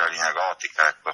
la linea gotica, ecco.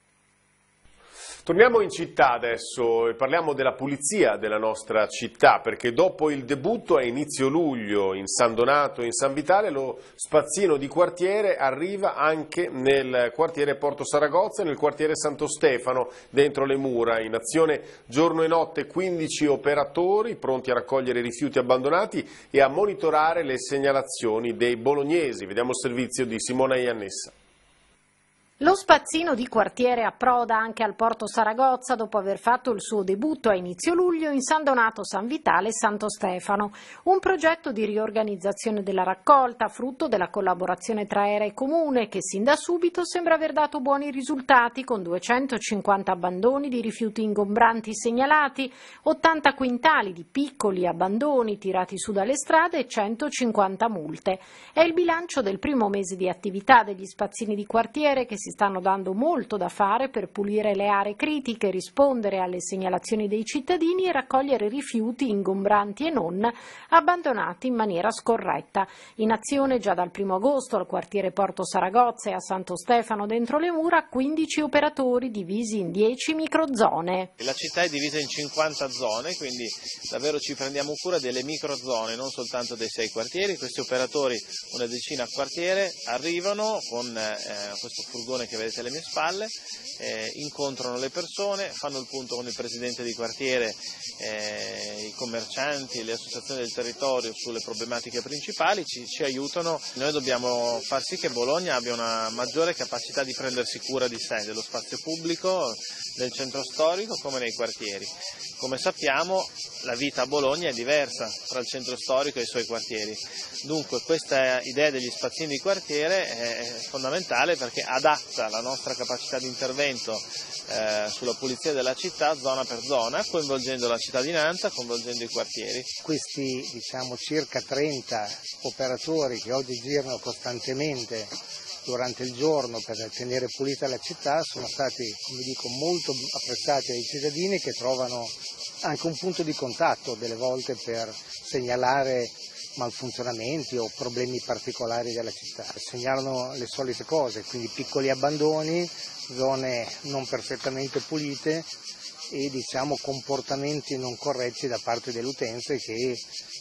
Torniamo in città adesso e parliamo della pulizia della nostra città, perché dopo il debutto a inizio luglio in San Donato e in San Vitale, lo spazzino di quartiere arriva anche nel quartiere Porto Saragozza e nel quartiere Santo Stefano, dentro le mura. In azione giorno e notte 15 operatori pronti a raccogliere rifiuti abbandonati e a monitorare le segnalazioni dei bolognesi. Vediamo il servizio di Simona Iannessa. Lo spazzino di quartiere approda anche al Porto Saragozza dopo aver fatto il suo debutto a inizio luglio in San Donato, San Vitale e Santo Stefano. Un progetto di riorganizzazione della raccolta, frutto della collaborazione tra Era e Comune, che sin da subito sembra aver dato buoni risultati, con 250 abbandoni di rifiuti ingombranti segnalati, 80 quintali di piccoli abbandoni tirati su dalle strade e 150 multe. È il bilancio del primo mese di attività degli spazzini di quartiere, che si stanno dando molto da fare per pulire le aree critiche, rispondere alle segnalazioni dei cittadini e raccogliere rifiuti ingombranti e non abbandonati in maniera scorretta. In azione già dal 1° agosto al quartiere Porto Saragozza e a Santo Stefano dentro le mura 15 operatori divisi in 10 microzone. La città è divisa in 50 zone, quindi davvero ci prendiamo cura delle microzone, non soltanto dei 6 quartieri. Questi operatori, una decina a quartiere, arrivano con questo furgone che vedete alle mie spalle, incontrano le persone, fanno il punto con il presidente di quartiere, i commercianti, le associazioni del territorio sulle problematiche principali, ci aiutano. Noi dobbiamo far sì che Bologna abbia una maggiore capacità di prendersi cura di sé, dello spazio pubblico, del centro storico come nei quartieri. Come sappiamo la vita a Bologna è diversa tra il centro storico e i suoi quartieri, dunque questa idea degli spazzini di quartiere è fondamentale perché adatta la nostra capacità di intervento sulla pulizia della città zona per zona, coinvolgendo la cittadinanza, coinvolgendo i quartieri. Questi circa 30 operatori che oggi girano costantemente durante il giorno per tenere pulita la città sono stati, molto apprezzati dai cittadini, che trovano anche un punto di contatto delle volte per segnalare malfunzionamenti o problemi particolari della città. Segnalano le solite cose, quindi piccoli abbandoni, zone non perfettamente pulite e comportamenti non corretti da parte delle utenze che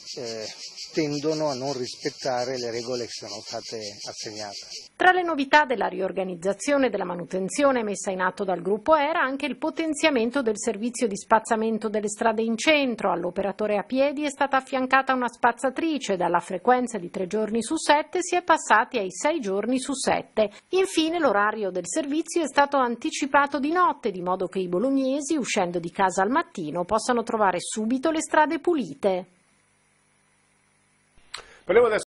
tendono a non rispettare le regole che sono state assegnate. Tra le novità della riorganizzazione della manutenzione messa in atto dal gruppo Era anche il potenziamento del servizio di spazzamento delle strade in centro. All'operatore a piedi è stata affiancata una spazzatrice, dalla frequenza di 3 giorni su 7 si è passati ai 6 giorni su 7. Infine l'orario del servizio è stato anticipato di notte, di modo che i bolognesi, uscendo di casa al mattino, possano trovare subito le strade pulite. Parliamo adesso